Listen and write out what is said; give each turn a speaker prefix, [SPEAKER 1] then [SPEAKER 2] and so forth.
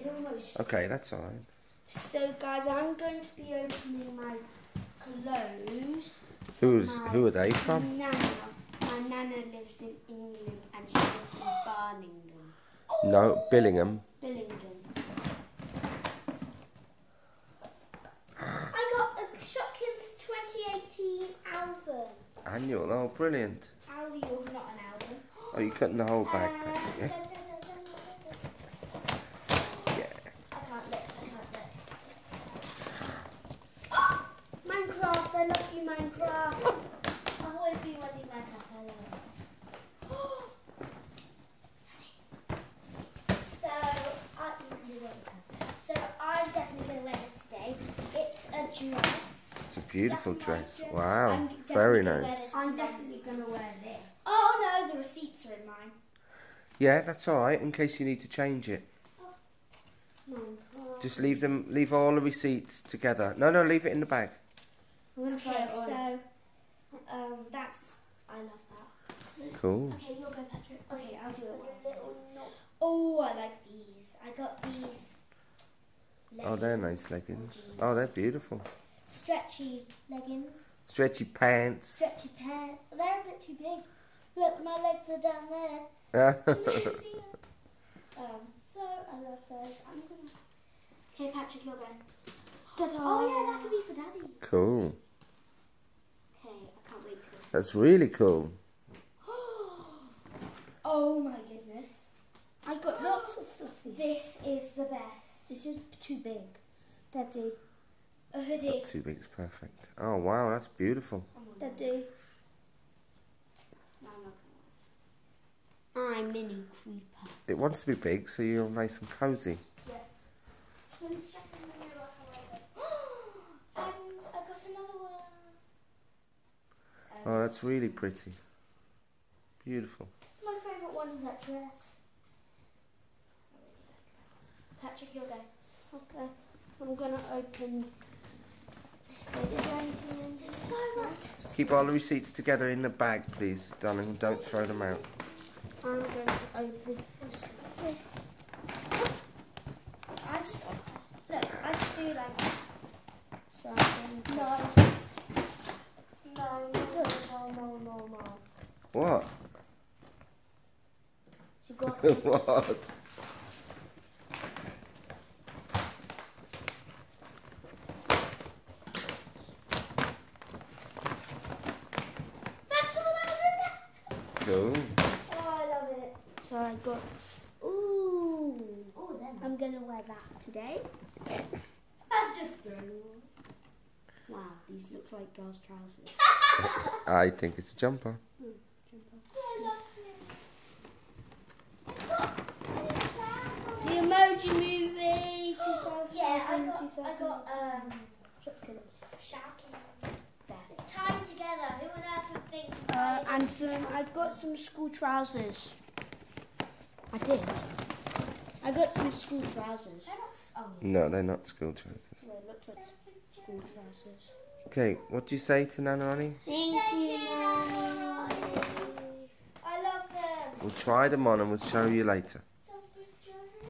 [SPEAKER 1] It almost...
[SPEAKER 2] Okay, that's alright.
[SPEAKER 1] So guys, I'm going to be opening my clothes.
[SPEAKER 2] Who are they from?
[SPEAKER 1] Nana. My Nana lives in England and she lives in Birmingham.
[SPEAKER 2] No, Billingham.
[SPEAKER 3] I got a Shopkins 2018 album.
[SPEAKER 2] Annual, oh brilliant.
[SPEAKER 3] Annual, not an album.
[SPEAKER 2] Oh, you're cutting the whole bag, yeah? Yeah.
[SPEAKER 3] I can't look.
[SPEAKER 1] Minecraft, I love you, Minecraft.
[SPEAKER 3] I've always been wanting Minecraft. I love it. So I'm definitely going to wear this today. It's a dress.
[SPEAKER 2] It's a beautiful
[SPEAKER 3] Black and
[SPEAKER 2] dress.
[SPEAKER 3] white
[SPEAKER 2] Wow,
[SPEAKER 3] I'm definitely
[SPEAKER 2] very
[SPEAKER 3] gonna wear
[SPEAKER 2] nice.
[SPEAKER 3] this
[SPEAKER 1] I'm
[SPEAKER 3] today.
[SPEAKER 1] definitely going to wear this.
[SPEAKER 3] Oh no, the receipts are in mine.
[SPEAKER 2] Yeah, that's alright, in case you need to change it.
[SPEAKER 1] Minecraft.
[SPEAKER 2] Just leave all the receipts together. No, leave it in the bag.
[SPEAKER 1] I'm going to try
[SPEAKER 3] Okay,
[SPEAKER 1] it on.
[SPEAKER 3] so I love that.
[SPEAKER 2] Cool.
[SPEAKER 3] Okay, you'll go, Patrick. Okay, I'll do it.
[SPEAKER 1] There's a little knot.
[SPEAKER 3] Oh, I like these. I got these.
[SPEAKER 2] Oh, they're nice leggings. Oh, they're beautiful.
[SPEAKER 3] Stretchy leggings.
[SPEAKER 2] Stretchy pants.
[SPEAKER 3] Stretchy pants. They're a bit too big. Look, my legs are down there. See them? So I love those. I'm gonna. Okay, Patrick, you're going.
[SPEAKER 1] Ta-da.
[SPEAKER 3] Oh yeah, that could be for Daddy.
[SPEAKER 2] Cool.
[SPEAKER 3] Okay, I can't wait to go.
[SPEAKER 2] That's really cool.
[SPEAKER 3] Oh my goodness.
[SPEAKER 1] I got lots of fluffies.
[SPEAKER 3] This is the best.
[SPEAKER 1] This is too big. Daddy.
[SPEAKER 3] A hoodie.
[SPEAKER 2] Too big is perfect. Oh, wow, that's beautiful.
[SPEAKER 1] Daddy.
[SPEAKER 3] No, I'm not
[SPEAKER 1] I'm Mini Creeper.
[SPEAKER 2] It wants to be big, so you're nice and cozy.
[SPEAKER 3] gonna. Yeah. Let me check in the mirror how I look. And I got another one.
[SPEAKER 2] Oh, that's really pretty. Beautiful.
[SPEAKER 3] My favourite one is that dress. I really like that. Patrick, you'll go.
[SPEAKER 1] Okay. I'm going to open... Wait, is there anything in
[SPEAKER 3] There's so much.
[SPEAKER 2] Keep all the receipts together in the bag, please, darling, and don't throw them out.
[SPEAKER 1] I'm going to open... I'm just going to
[SPEAKER 3] Look, I just do like that.
[SPEAKER 1] So I'm going to...
[SPEAKER 3] No.
[SPEAKER 2] What?
[SPEAKER 1] You got...
[SPEAKER 2] What?
[SPEAKER 3] That's all that was in there.
[SPEAKER 2] Cool.
[SPEAKER 3] Oh, I love it.
[SPEAKER 1] So I got... Ooh.
[SPEAKER 3] Oh, then
[SPEAKER 1] I'm going to wear that today.
[SPEAKER 3] I just threw them.
[SPEAKER 1] Wow, these look like girls' trousers.
[SPEAKER 2] I think it's a jumper.
[SPEAKER 3] I love it. It's got
[SPEAKER 1] The Emoji Movie 2000.
[SPEAKER 3] Yeah, I got
[SPEAKER 1] Shopkins.
[SPEAKER 3] Shopkins. It's tied together. Who on earth would think?
[SPEAKER 1] And some, I've got some school trousers. I did. I got some school trousers.
[SPEAKER 3] They're not. Oh,
[SPEAKER 2] No, they're not school trousers.
[SPEAKER 1] They look like school trousers.
[SPEAKER 2] Okay, what do you say to Nana Annie?
[SPEAKER 1] Thank you, Nanny.
[SPEAKER 3] I love them.
[SPEAKER 2] We'll try them on and we'll show you later.